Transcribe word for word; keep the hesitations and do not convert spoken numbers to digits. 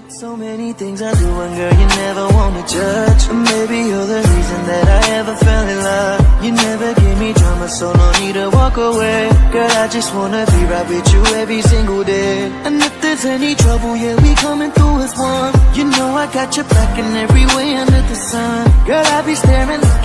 So many things I do, and girl, you never wanna judge. And maybe you're the reason that I ever fell in love. You never give me drama, so no need to walk away. Girl, I just wanna be right with you every single day. And if there's any trouble, yeah, we coming through as one. You know I got your back in every way under the sun. Girl, I be staring